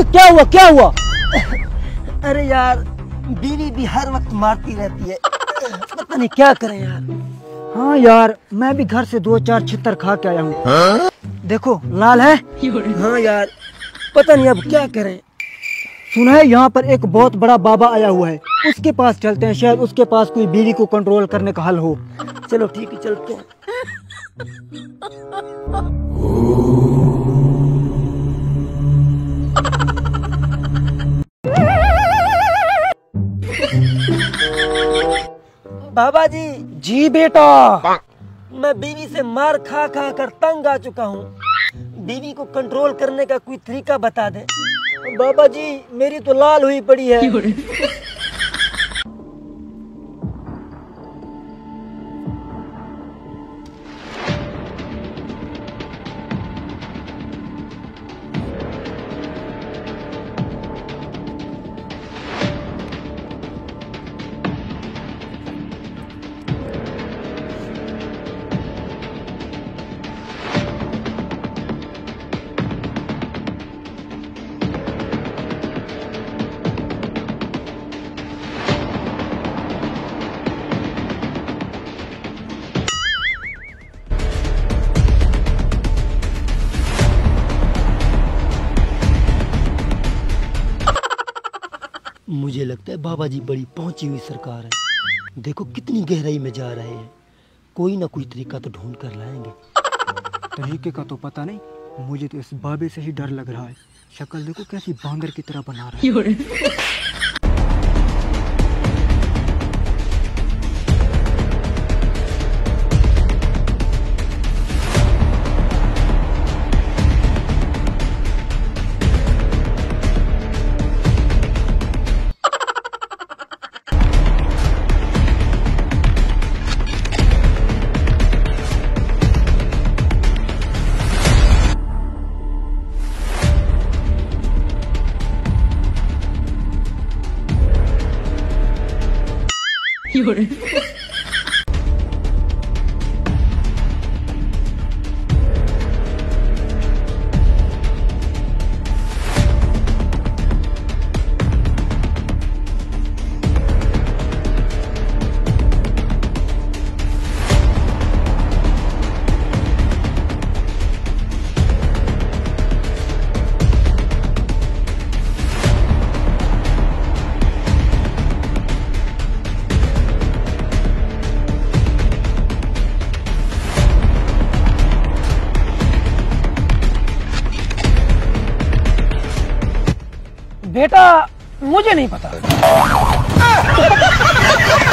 क्या हुआ क्या हुआ? अरे यार, बीवी भी हर वक्त मारती रहती है, पता नहीं क्या करें यार। हाँ यार, मैं भी घर से 2-4 छितर खा के आया हूँ। देखो लाल है। हाँ यार, पता नहीं अब क्या करें। सुना है यहाँ पर एक बहुत बड़ा बाबा आया हुआ है, उसके पास चलते हैं, शायद उसके पास कोई बीवी को कंट्रोल करने का हल हो। चलो ठीक है, चलते हैं। बाबा जी। जी बेटा। मैं बीवी से मार खा खा कर तंग आ चुका हूँ, बीवी को कंट्रोल करने का कोई तरीका बता दे। बाबा जी मेरी तो लाल हुई पड़ी है। मुझे लगता है बाबा जी बड़ी पहुंची हुई सरकार है। देखो कितनी गहराई में जा रहे हैं, कोई ना कोई तरीका तो ढूंढ कर लाएंगे। तरीके का तो पता नहीं, मुझे तो इस बाबे से ही डर लग रहा है। शक्ल देखो कैसी बांदर की तरह बना रहा है। बेटा मुझे नहीं पता।